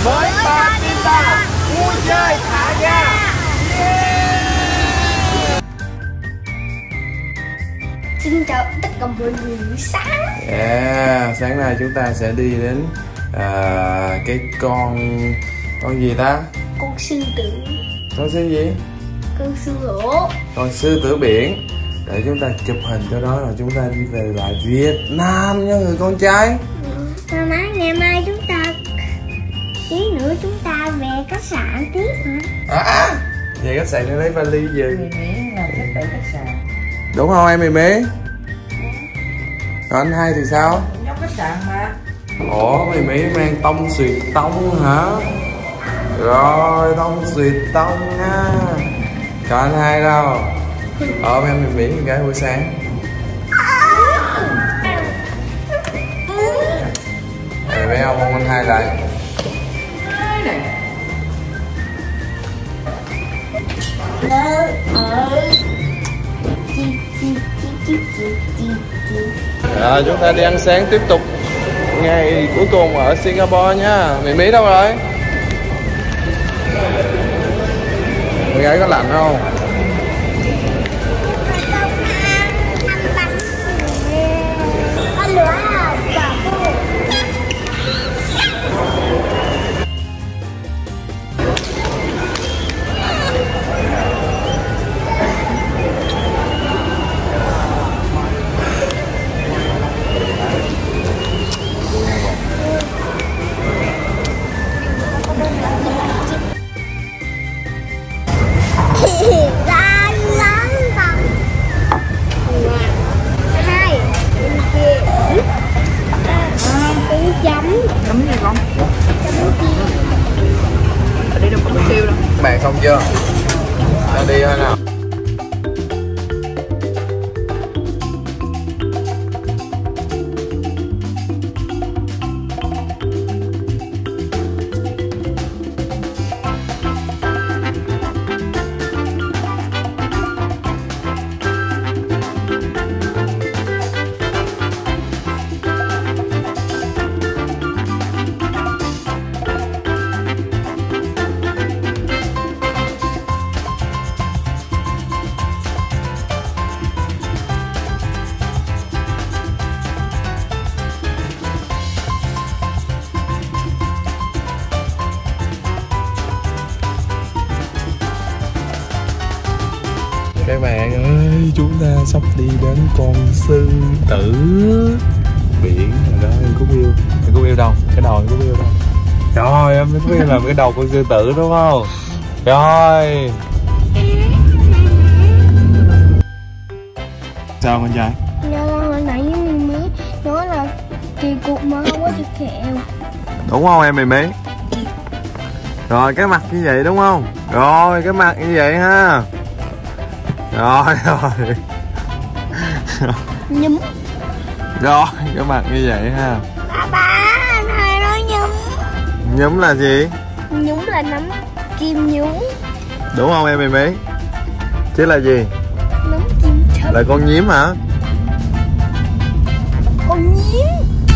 với Batista vui chơi thả ga. Xin chào tất cả mọi người buổi sáng. Sáng nay chúng ta sẽ đi đến cái con gì ta? Con sư tử. Con sư gì? Con sư hổ. Con sư tử biển. Để chúng ta chụp hình cho đó rồi chúng ta đi về lại Việt Nam nha người con trai. Mama, ngày mai chúng ta tí nữa chúng ta về khách sạn tiếp hả? Về khách sạn để lấy vali về. Mì Mí làm thích tại khách sạn. Đúng không em Mì Mí? Còn anh Hai thì sao? Giống khách sạn mà. Ủa Mì Mí mang tông xuyệt tông hả? Rồi tông xuyệt tông nha. Còn anh Hai đâu? Ôm em Mì Mí cái buổi sáng. Này bé ông anh Hai lại. Rồi chúng ta đi ăn sáng tiếp tục ngày cuối cùng ở Singapore nha. Mì Mí đâu rồi? Mì gái có lạnh không? Chấm gì con? Ở đây đâu có tiêu đâu. Bạn xong chưa? Ta đi thôi nào. Các bạn ơi, chúng ta sắp đi đến con sư tử biển rồi đó. Em có yêu đâu? Cái đầu em có yêu đâu? Rồi em có yêu là cái đầu con sư tử đúng không? Rồi. Sao con trai? Hồi nãy Mì Mí nói là kỳ cục mà không có thịt kẹo. Đúng không em Mì Mí? Rồi cái mặt như vậy đúng không? Rồi cái mặt như vậy ha. Rồi Nhúm. Rồi cái mặt như vậy ha. Ba anh Hai nói nhúm. Nhúm là gì? Nhúm là nấm kim nhúm. Đúng không em Mì Mí? Chứ là gì? Nấm kim châm. Là con nhím hả? Con nhím.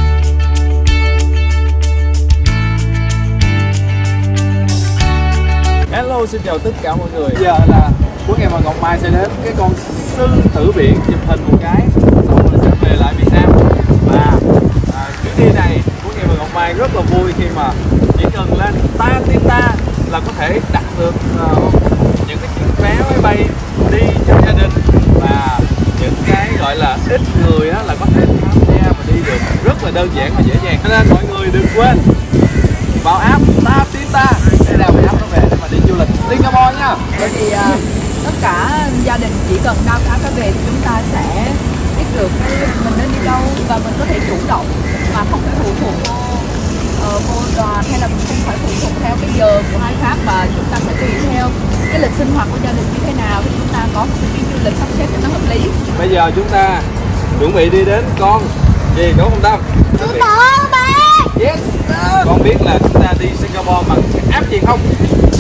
Hello, xin chào tất cả mọi người. Bây giờ là Quốc Em và Ngọc Mai sẽ đến cái con sư tử biển chụp hình một cái, xong rồi sẽ về lại Việt Nam. Và chuyến đi này Quốc Em và Ngọc Mai rất là vui khi mà chỉ cần lên Batista là có thể đặt được những cái chiếc vé máy bay đi cho gia đình, và những cái gọi là ít người á, là có thể tham gia và đi được rất là đơn giản và dễ dàng. Cho nên mọi người đừng quên vào app Batista để đào app nó về để mà đi du lịch Singapore nha. Bởi vì tất cả gia đình chỉ cần đăng app đó về thì chúng ta sẽ biết được mình nên đi đâu và mình có thể chủ động mà không phải phụ thuộc vô đoàn, hay là mình không phải phụ thuộc theo cái giờ của ai khác, mà chúng ta sẽ tùy theo cái lịch sinh hoạt của gia đình như thế nào thì chúng ta có một cái du lịch sắp xếp cho nó hợp lý. Bây giờ chúng ta chuẩn bị đi đến con gì đúng không Tâm? Sư tử ba. Yes. Con biết là chúng ta đi Singapore bằng app gì không?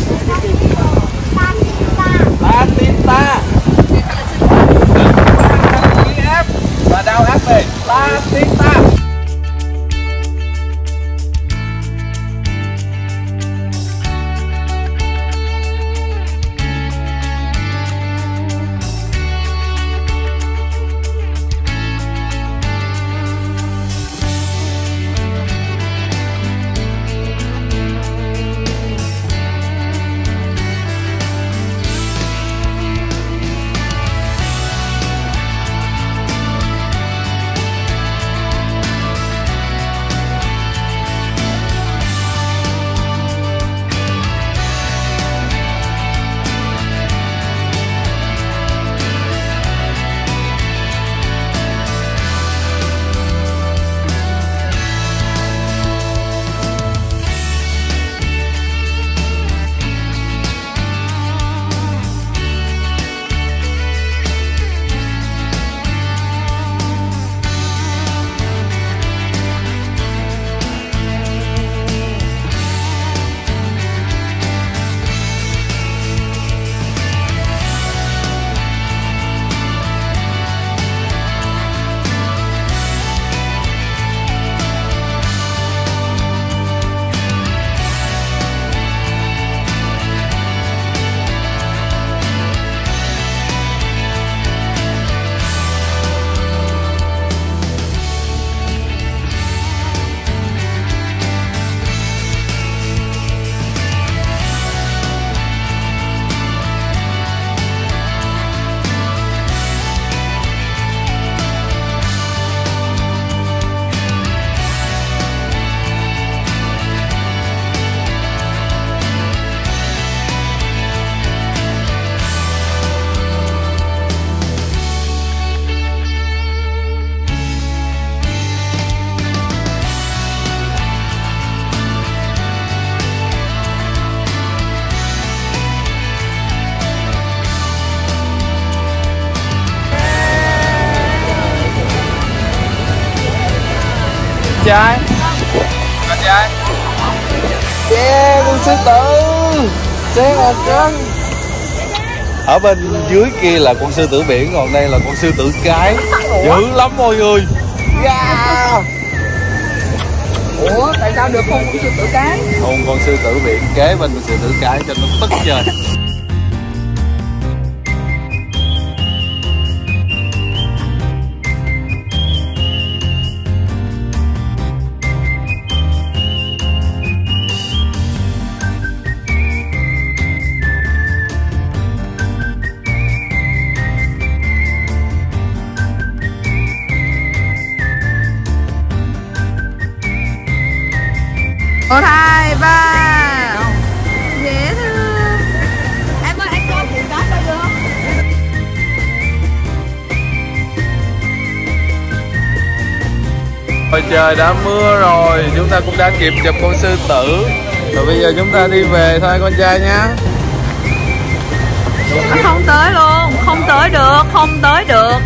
Batista. Đăng ký app và download app về Batista. trai. Con trai. Yeah, con sư tử. Xe một cân. Ở bên dưới kia là con sư tử biển, còn đây là con sư tử cái. Dữ lắm mọi người. Yeah. Ủa tại sao được không con sư tử cái? Không, con sư tử biển kế bên con sư tử cái cho nó tức trời. Một, hai, ba. Dễ thương. Em ơi, anh cho củ cá coi được không? Ôi trời đã mưa rồi, chúng ta cũng đã kịp chụp con sư tử. Rồi bây giờ chúng ta đi về thôi con trai nhé. Không tới luôn, không tới được, không tới được.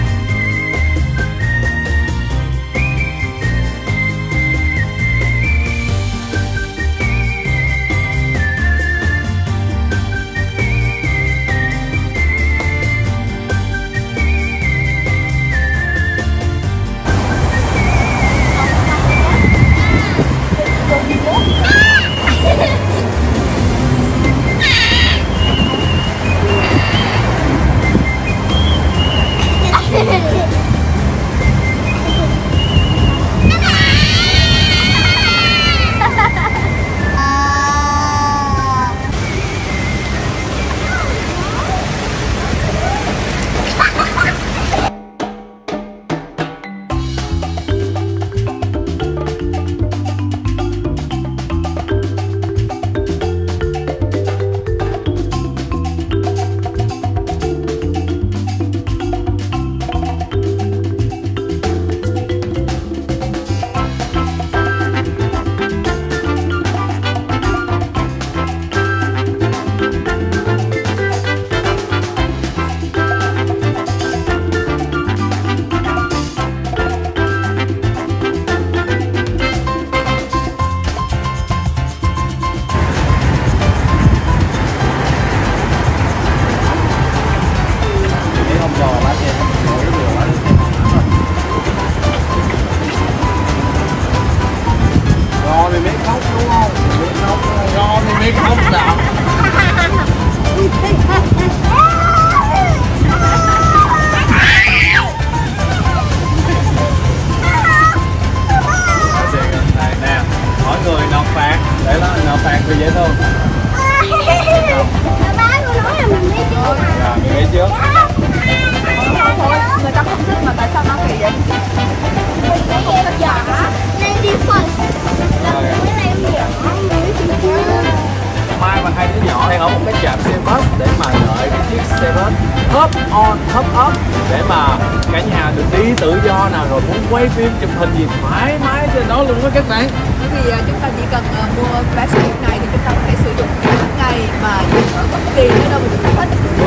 để mà cả nhà được đi tự do nào, rồi muốn quay phim chụp hình gì thoải mái trên đó luôn đó các bạn. Thì chúng ta chỉ cần mua vé xe điện này thì chúng ta có thể sử dụng cả ngày mà dừng ở bất kỳ nơi đâu mình thích,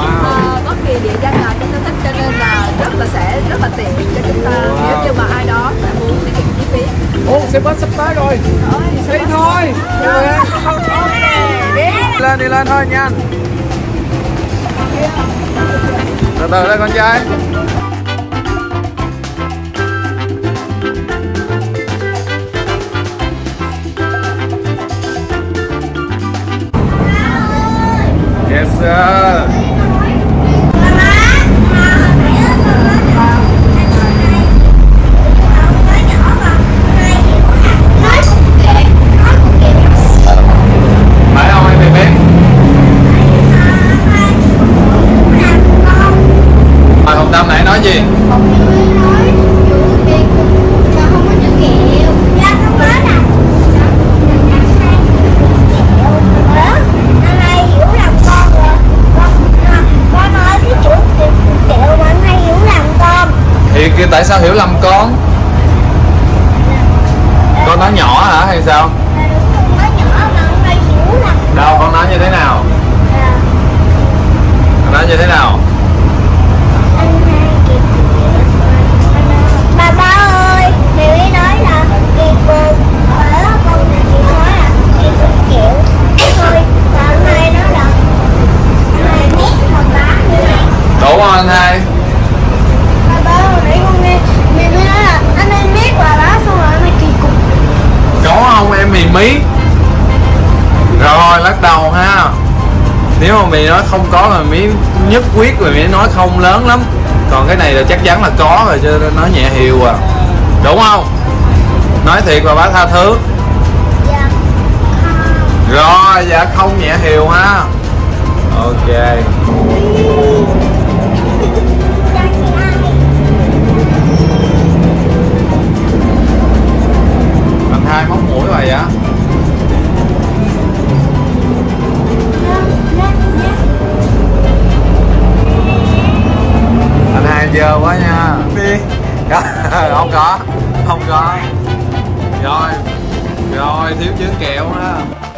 bất kỳ địa danh nào chúng ta thích, cho nên là rất là tiện cho chúng ta nếu như mà ai đó sẽ muốn tiết kiệm chi phí. Ô, xe bus sắp tới rồi. Đi thôi. Đi lên thôi nhanh. Từ từ đây con trai. Yes sir. Phải không em biết? Hồng Tâm nãy nói gì? Thì kia tại sao hiểu lầm con? Con nói nhỏ hả hay sao? Đâu con nói như thế nào? Con nói như thế nào? Ba ơi, mẹ nói là Rồi lắc đầu ha. Nếu mà mày nói không có là mày nhất quyết rồi mày nói không lớn lắm. Còn cái này là chắc chắn là có rồi, cho nên nói nhẹ hiều à. Đúng không? Nói thiệt và bác tha thứ. Dạ. Rồi, dạ không nhẹ hiều ha. Ok. Anh hai móc mũi rồi vậy? Anh hai dơ quá nha. Đi. Không có. Rồi thiếu chén kẹo ha.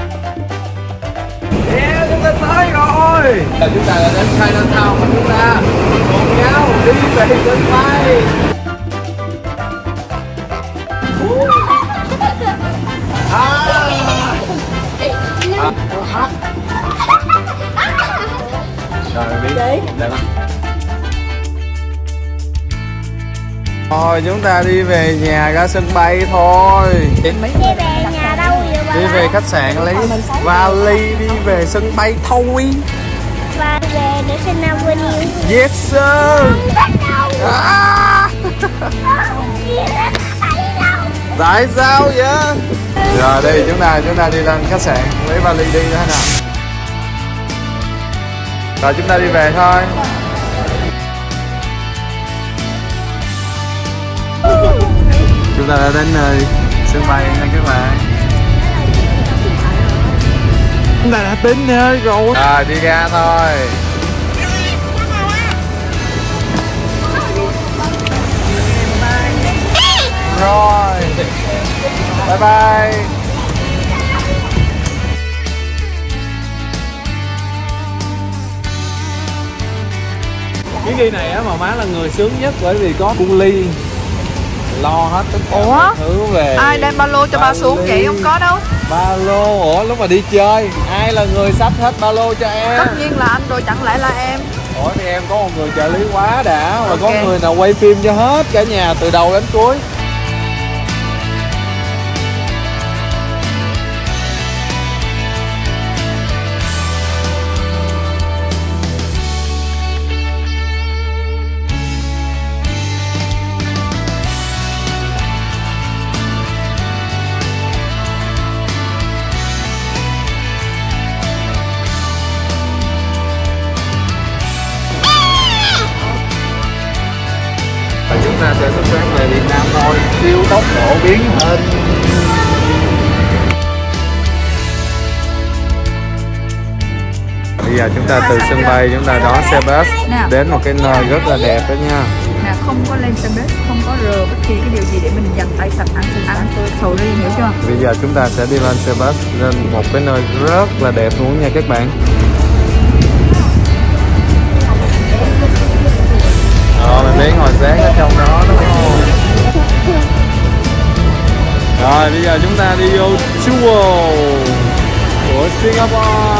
Yeah, chúng ta tới rồi. Chúng ta đã đến Chinatown và chúng ta cùng nhau đi về sân bay. Rồi đi. Thôi chúng ta đi về nhà ra sân bay thôi. Đi về nhà đâu vậy bà? Đi về khách sạn lấy vali đi về sân bay thôi. Và về để xin Avenue. Yes sir. Không thích đâu. Tại sao vậy? Rồi đây chúng ta đi lên khách sạn lấy vali đi nữa nào. Rồi chúng ta đi về thôi. Chúng ta đã đến nơi sân bay nha các bạn. Chúng ta đã đến nơi rồi. Rồi đi ra thôi. Rồi. Bye bye. Chuyến đi này á mà má là người sướng nhất bởi vì có cu Ly lo hết tất cả mọi thứ về. Ai đem ba lô cho ba xuống vậy? Không có đâu. Ba lô, ủa lúc mà đi chơi ai là người xách hết ba lô cho em? Tất nhiên là anh rồi, chẳng lẽ là em? Ủa thì em có một người trợ lý quá đã, rồi có người nào quay phim cho hết cả nhà từ đầu đến cuối. Chúng ta sẽ xuất phát về Việt Nam thôi, siêu tốc độ biến hình. Bây giờ chúng ta từ sân bay chúng ta đón xe bus đến một cái nơi rất là đẹp đó nha. Nè, không có lên xe bus, không có rờ bất kỳ cái điều gì để mình dành tay sạch ăn sầu riêng, hiểu chưa? Bây giờ chúng ta sẽ đi lên xe bus lên một cái nơi rất là đẹp luôn nha các bạn. Rồi mình biến hồi sáng ở trong đó đúng không? Rồi bây giờ chúng ta đi vô tour của Singapore.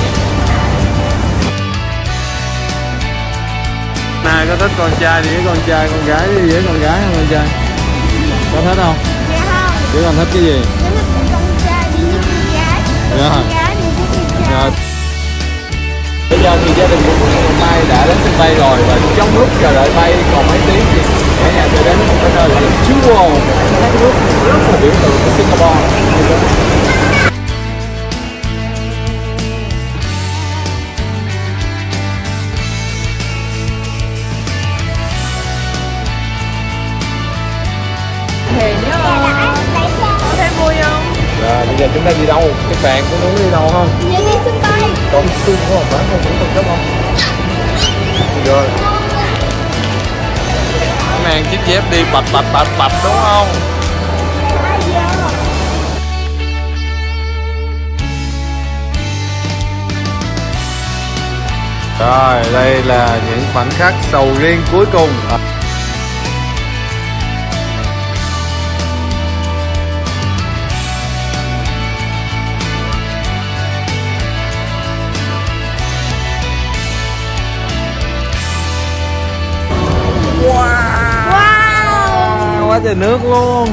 Này có thích con trai thì với con trai, con gái thì với con gái không con trai? Có thích không? Dạ không. Chứ còn thích cái gì? Con trai đi với con gái. Con gái đi với con trai. Rồi. Bây giờ thì gia đình của Ngọc Mai đã đến sân bay rồi và trong lúc chờ đợi bay còn mấy tiếng thì cả nhà sẽ đến một cái nơi gọi là Jewel, một cái nước rất là biểu tượng của Singapore. Thề nhá. Có thấy vui không? Rồi bây giờ chúng ta đi đâu? Các bạn có muốn đi đâu không? Đi sân bay. Còn xương của một bán không cũng không chấp không? Rồi. Mang chiếc dép đi bạch đúng không? Rồi đây là những khoảnh khắc sầu riêng cuối cùng. Quá trời nước luôn.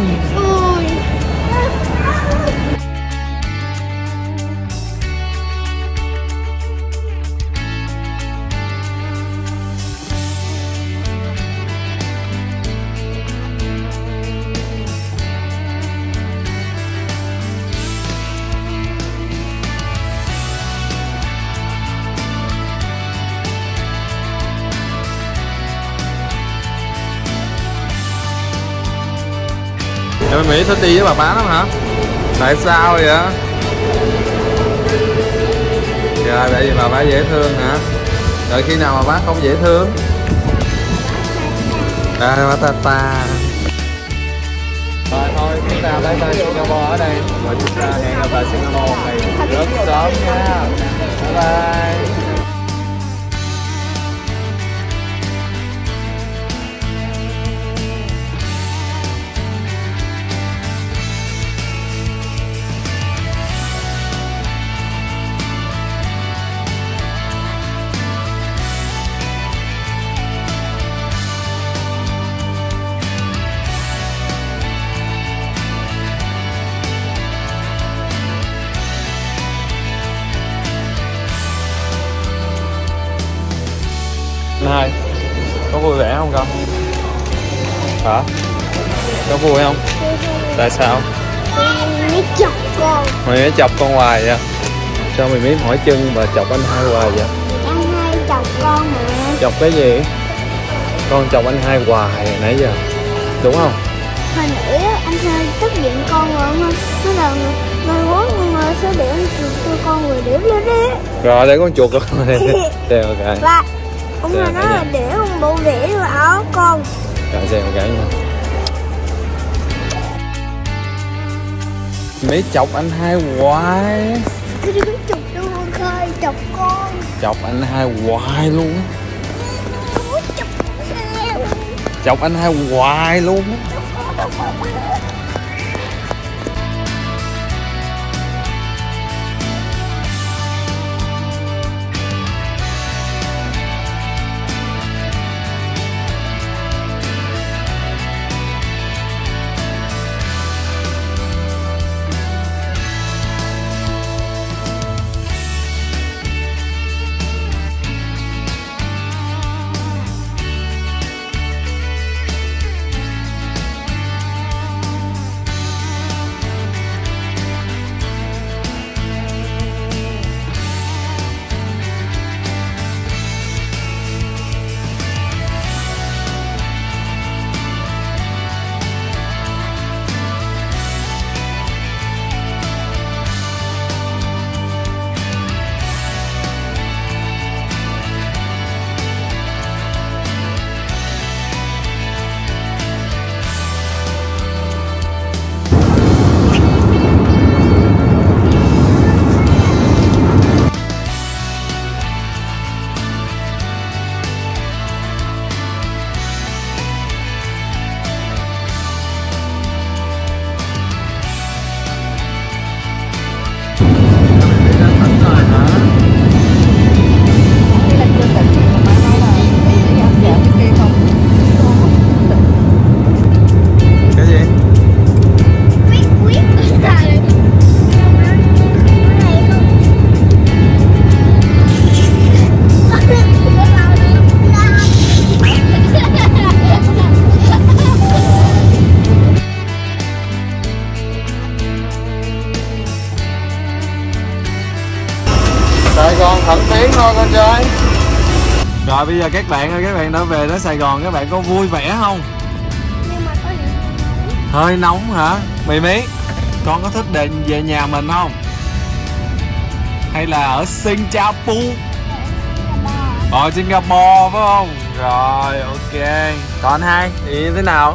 Rồi Mỹ thích đi với bà bá lắm hả? Tại sao vậy? Dạ, tại vì bà bá dễ thương hả? Rồi khi nào bà bá không dễ thương? Ba ta. Rồi thôi, chúng ta tới Singapore ở đây. Và chúng ta hẹn gặp lại Singapore một ngày rất sớm nha. Bye bye. Hai, có vui vẻ không con? Hả? Có vui không? Tại sao? Mày chọc con. Mày chọc con hoài vậy? Cho mày miếng mỏi chân mà chọc anh Hai hoài vậy? Anh Hai chọc con mà. Chọc cái gì? Con chọc anh Hai hoài nãy giờ, đúng không? Hồi nãy anh Hai tức giận con rồi không? Nó là mai mốt nhưng số điểm cho con 10 điểm lên đi. Rồi để con chuột con đây. Xem ok. Và ông Hai nói là để con bộ vẽ vào áo con. Rồi xem ok nha. Mấy chọc anh Hai hoài. Tôi đừng chọc đâu con Khơi, chọc con. Chọc anh Hai hoài luôn. Chọc anh Hai hoài luôn. Sài Gòn thẳng tiến thôi con trai. Rồi bây giờ các bạn ơi, các bạn đã về đến Sài Gòn, các bạn có vui vẻ không? Nhưng mà có những Hơi nóng hả? Mì Mí, con có thích về nhà mình không? Hay là ở Singapore? Ở Singapore phải không? Rồi ok. Còn anh Hai thì thế nào?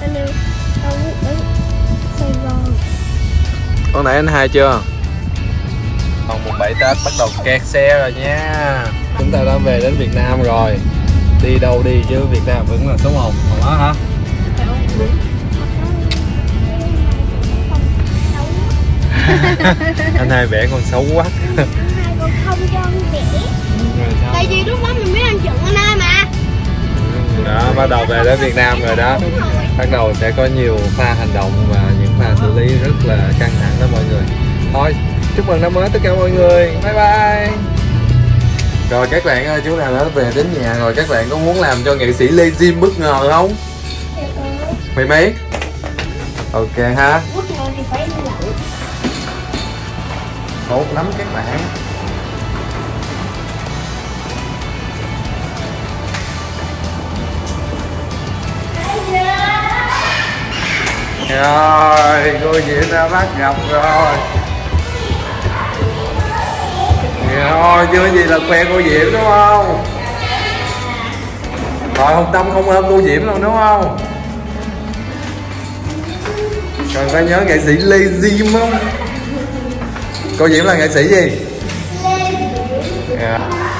Sài Gòn. Con nãy anh Hai chưa? Còn mùng 7 Tết bắt đầu kẹt xe rồi nha. Chúng ta đã về đến Việt Nam rồi. Đi đâu đi chứ Việt Nam vẫn là số 1. Còn đó hả? Anh Hai vẽ con xấu quá. Anh Hai còn không cho con vẽ. Tại vì lúc đó mình biết anh chừng anh Hai mà. Đó, bắt đầu về đến Việt Nam rồi đó. Bắt đầu sẽ có nhiều pha hành động và những pha xử lý rất là căng thẳng đó mọi người. Thôi, chúc mừng năm mới tất cả mọi người. Bye bye. Rồi các bạn ơi, chúng ta đã về đến nhà rồi. Các bạn có muốn làm cho nghệ sĩ Lê Jim bất ngờ không? Mày mấy? Ok ha. Bất ngờ thì phải đi lạnh. Tốt lắm các bạn. Rồi, cô Diễm đã bắt gặp rồi. Rồi, chưa gì là khoe cô Diễm đúng không? Rồi, Hồng Tâm không ôm cô Diễm luôn đúng không? Còn phải nhớ nghệ sĩ Lê Diêm không? Cô Diễm là nghệ sĩ gì? Yeah.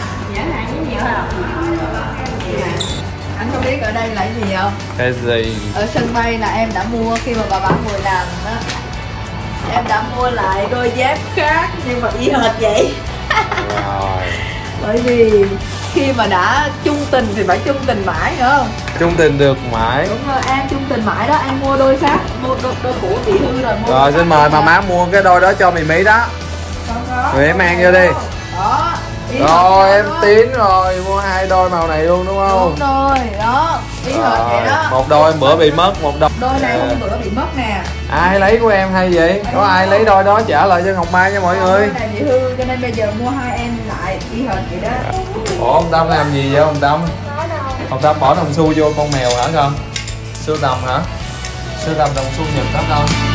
Anh có biết ở đây là cái gì không? Cái gì? Ở sân bay là em đã mua khi mà bà bán mùi làm đó. Em đã mua lại đôi dép khác nhưng mà y hệt vậy. Rồi. Bởi vì khi mà đã chung tình thì phải chung tình mãi nữa không? Chung tình được mãi. Đúng rồi, An chung tình mãi đó, An mua đôi khác, mua đôi cũ bị hư rồi mua. Rồi xin mời mà má mua cái đôi đó cho mì Mỹ đó. Rồi em mang vô đi. Đó. Rồi em Tiến rồi, mua 2 đôi màu này luôn đúng không? Đúng rồi, đó. Y hệt vậy đó. Một đôi bữa bị mất, một đôi. Đôi này hôm bữa bị mất nè. Ai lấy của em hay vậy? Có ai lấy đôi đó trả lại cho Ngọc Mai nha mọi người. Đôi này bị hư cho nên bây giờ mua hai em lại y hệt vậy đó. Ủa ông Tâm làm gì vậy ông Tâm? Ông Tâm bỏ đồng xu vô con mèo hả con? Sưu tầm hả? Sưu tầm đồng xu Nhật đó con.